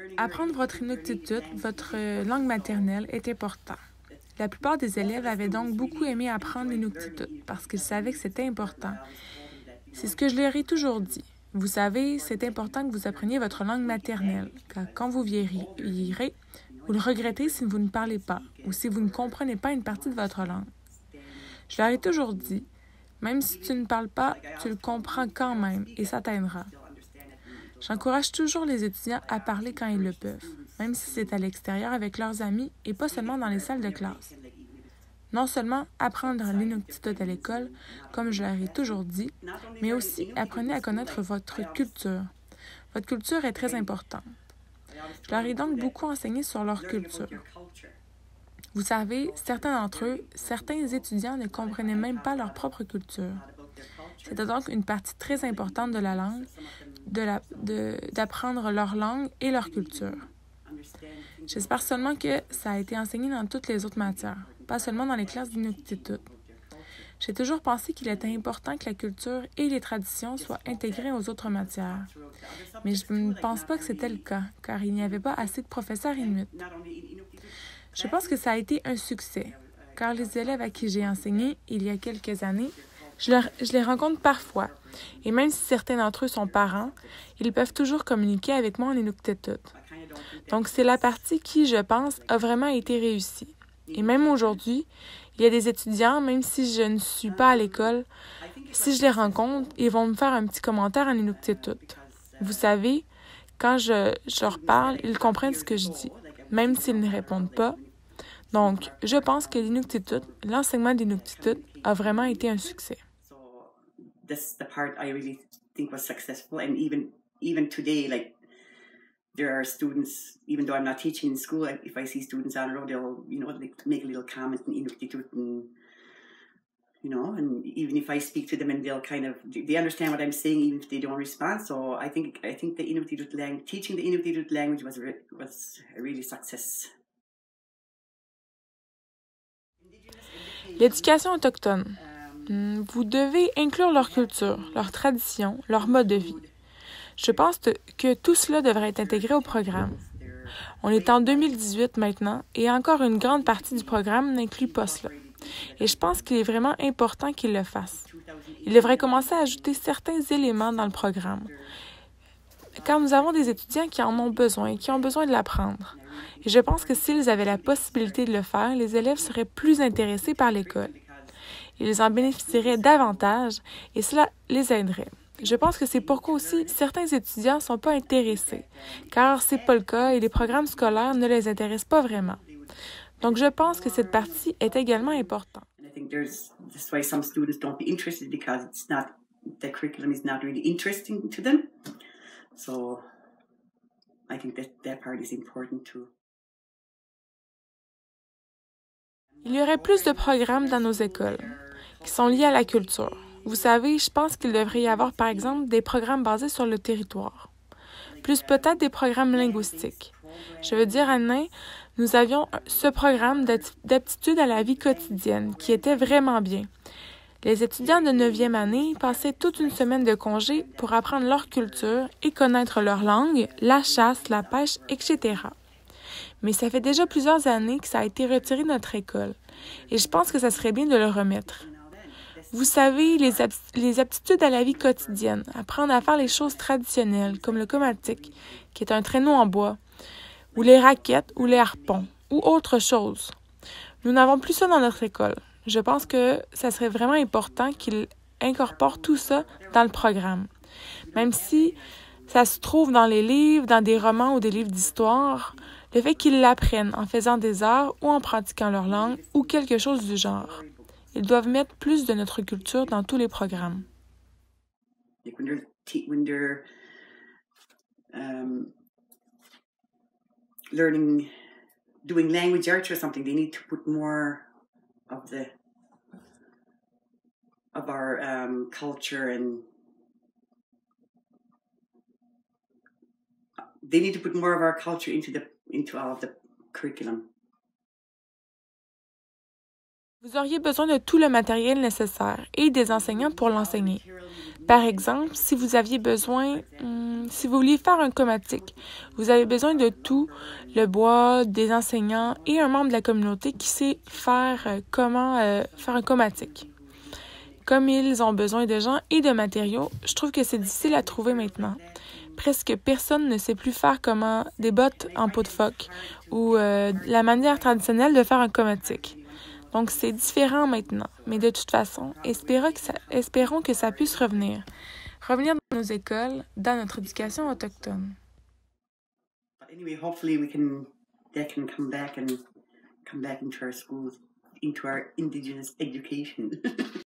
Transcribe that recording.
Apprendre votre Inuktitut, votre langue maternelle, est important. La plupart des élèves avaient donc beaucoup aimé apprendre l'Inuktitut parce qu'ils savaient que c'était important. C'est ce que je leur ai toujours dit. Vous savez, c'est important que vous appreniez votre langue maternelle, car quand vous vieillirez, vous le regrettez si vous ne parlez pas ou si vous ne comprenez pas une partie de votre langue. Je leur ai toujours dit, même si tu ne parles pas, tu le comprends quand même et ça t'aidera. J'encourage toujours les étudiants à parler quand ils le peuvent, même si c'est à l'extérieur avec leurs amis et pas seulement dans les salles de classe. Non seulement apprendre l'Inuktitut à l'école, comme je leur ai toujours dit, mais aussi apprenez à connaître votre culture. Votre culture est très importante. Je leur ai donc beaucoup enseigné sur leur culture. Vous savez, certains d'entre eux, certains étudiants ne comprenaient même pas leur propre culture. C'était donc une partie très importante de la langue, d'apprendre leur langue et leur culture. J'espère seulement que ça a été enseigné dans toutes les autres matières, pas seulement dans les classes d'Inuktitut. J'ai toujours pensé qu'il était important que la culture et les traditions soient intégrées aux autres matières. Mais je ne pense pas que c'était le cas, car il n'y avait pas assez de professeurs inuits. Je pense que ça a été un succès, car les élèves à qui j'ai enseigné il y a quelques années, je les rencontre parfois, et même si certains d'entre eux sont parents, ils peuvent toujours communiquer avec moi en Inuktitut. Donc c'est la partie qui, je pense, a vraiment été réussie. Et même aujourd'hui, il y a des étudiants, même si je ne suis pas à l'école, si je les rencontre, ils vont me faire un petit commentaire en Inuktitut. Vous savez, quand je leur parle, ils comprennent ce que je dis, même s'ils ne répondent pas. Donc, je pense que l'enseignement d'Inuktitut a vraiment été un succès. This is the part I really think was successful, and even today, like there are students, even though I'm not teaching in school, if I see students on the road, they'll make a little comment in Inuktitut, and and even if I speak to them, and they understand what I'm saying, even if they don't respond. So I think the Inuktitut language, teaching the Inuktitut language was a really success. L'éducation autochtone. Vous devez inclure leur culture, leurs traditions, leur mode de vie. Je pense que tout cela devrait être intégré au programme. On est en 2018 maintenant et encore une grande partie du programme n'inclut pas cela. Et je pense qu'il est vraiment important qu'ils le fassent. Ils devraient commencer à ajouter certains éléments dans le programme, car nous avons des étudiants qui en ont besoin, qui ont besoin de l'apprendre. Et je pense que s'ils avaient la possibilité de le faire, les élèves seraient plus intéressés par l'école. Ils en bénéficieraient davantage et cela les aiderait. Je pense que c'est pourquoi aussi certains étudiants ne sont pas intéressés, car ce n'est pas le cas et les programmes scolaires ne les intéressent pas vraiment. Donc, je pense que cette partie est également importante. That's why some students don't be interested because the curriculum is not really interesting to them. So, I think that part is important too. Il y aurait plus de programmes dans nos écoles qui sont liés à la culture. Vous savez, je pense qu'il devrait y avoir, par exemple, des programmes basés sur le territoire, plus peut-être des programmes linguistiques. Je veux dire, à Nain, nous avions ce programme d'aptitude à la vie quotidienne qui était vraiment bien. Les étudiants de 9e année passaient toute une semaine de congé pour apprendre leur culture et connaître leur langue, la chasse, la pêche, etc. Mais ça fait déjà plusieurs années que ça a été retiré de notre école et je pense que ça serait bien de le remettre. Vous savez, les aptitudes à la vie quotidienne, apprendre à faire les choses traditionnelles, comme le komatik, qui est un traîneau en bois, ou les raquettes, ou les harpons, ou autre chose. Nous n'avons plus ça dans notre école. Je pense que ça serait vraiment important qu'ils incorporent tout ça dans le programme. Même si ça se trouve dans les livres, dans des romans ou des livres d'histoire, le fait qu'ils l'apprennent en faisant des arts ou en pratiquant leur langue ou quelque chose du genre. Ils doivent mettre plus de notre culture dans tous les programmes. When they're learning, doing language arts or something, they need to put more of our culture, and they need to put more of our culture into all of the curriculum. Vous auriez besoin de tout le matériel nécessaire et des enseignants pour l'enseigner. Par exemple, si vous aviez besoin, Si vous vouliez faire un comatique, vous avez besoin de tout, le bois, des enseignants et un membre de la communauté qui sait faire comment faire un comatique. Comme ils ont besoin de gens et de matériaux, je trouve que c'est difficile à trouver maintenant. Presque personne ne sait plus faire comment des bottes en peau de phoque ou la manière traditionnelle de faire un comatique. Donc c'est différent maintenant, mais de toute façon, espérons que ça puisse revenir dans nos écoles, dans notre éducation autochtone. But anyway, hopefully they can come back into our schools, into our Indigenous education.